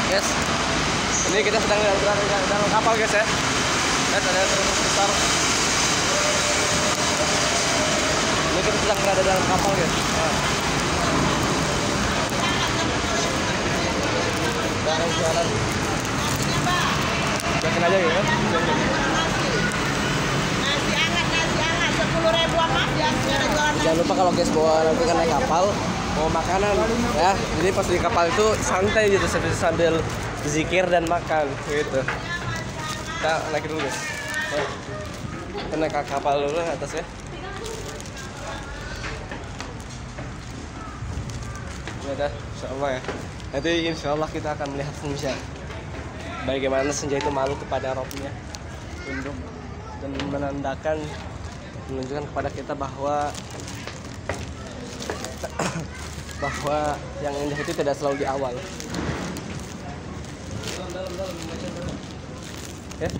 Guys, ini kita sedang dalam kapal guys ya. Lihat ada terus besar. Ini kita sedang berada dalam kapal guys. Jalan. Biarin aja ya. Nasi hangat 10.000 Mas ya. Jangan lupa kalau guys bawa nanti kan naik kapal bawa makanan ya. Jadi pas di kapal itu santai gitu sambil zikir dan makan gitu. Kita naik dulu guys. Kita naik ke kapal dulu atas ya. Udah, insyaallah ya. Nanti insyaallah kita akan melihat senja. Bagaimana senja itu malu kepada robnya, tunduk dan menunjukkan kepada kita bahwa yang indah itu tidak selalu di awal. Ya.